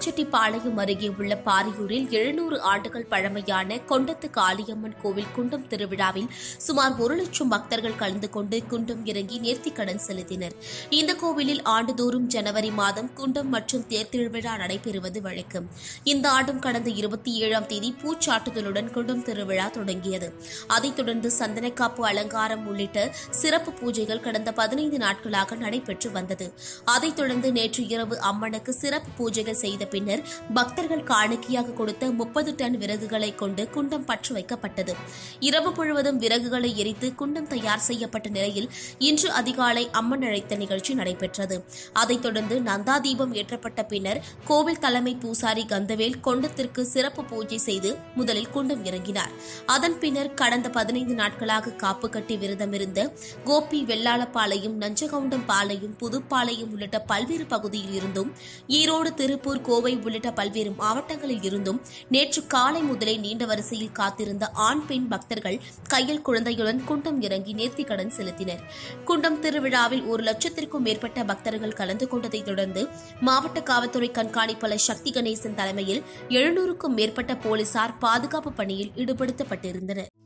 கோபிச்செட்டிப்பாளையம் அருகே உள்ள பாரியூரில் 700 ஆண்டுகள் பழமையான கொண்டத்து காளியம்மன் கோவில் குண்டம் திருவிழாவில் சுமார் 1 லட்சம் பக்தர்கள் கலந்து கொண்டு குண்டம் இறங்கி நேர்த்திக்கடன் செலுத்தினர். இந்த கோவிலில் ஆண்டுதோறும் ஜனவரி மாதம் குண்டம் மற்றும் தேர் திருவிழா நடைபெறுவது வழக்கம். இந்த ஆண்டும் கடந்த 27ஆம் தேதி பூச்சாட்டுதலுடன் குண்டம் திருவிழா தொடங்கியது. அதைத் தொடர்ந்து சந்தனக்காப்பு அலங்காரம் உள்ளிட்ட சிறப்பு பூஜைகள் கடந்த 15 நாட்களாக நடைபெற்று வந்தது. அதைத் தொடர்ந்து நேற்று இரவு அம்மனுக்கு சிறப்பு பூஜைகள் செய்த பின்னர் பக்தர்கள் காணிக்கையாக கொடுத்த 30 டன் விறகுகளை கொண்டு குண்டம் பற்ற வைக்கப்பட்டது. இரவு முழுவதும் விறகுகளை எரித்து குண்டம் தயார் செய்யப்பட்ட நிலையில் இன்று அதிகாலை அம்மன் அழைத்த நிகழ்ச்சி நடைபெற்றது. அதைத் தொடர்ந்து நந்தா தீபம் ஏற்றப்பட்ட பின்னர் கோவில் தலைமை பூசாரி கந்தவேல் கொண்டத்திற்கு சிறப்பு பூஜை செய்து முதலில் குண்டம் இறங்கினார். அதன் பின்னர் கடந்த 15 நாட்களாக காப்பு கட்டி விரதமிருந்த கோபி வெள்ளாளப்பாளையம், நஞ்சகவுண்டம் பாளையம், புதுப்பாளையம் உள்ளிட்ட பல்வேறு பகுதியில் இருந்தும் ஈரோடு, திருப்பூர், கோவை உள்ளிட்ட பல்வேறு மாவட்டங்களில் இருந்தும் நேற்று காலை முதலே நீண்ட வரிசையில் காத்திருந்த ஆண், பெண் பக்தர்கள் கையில் குழந்தையுடன் குண்டம் இறங்கி நேர்த்திக்கடன் செலுத்தினர். குண்டம் திருவிழாவில் 1 லட்சத்திற்கும் மேற்பட்ட பக்தர்கள் கலந்து கொண்டதைத் தொடர்ந்து மாவட்ட காவல்துறை கண்காணிப்பாளர் சக்தி கணேசன் தலைமையில் 700க்கும் மேற்பட்ட போலீசார் பாதுகாப்பு பணியில் ஈடுபடுத்தப்பட்டிருந்தனர்.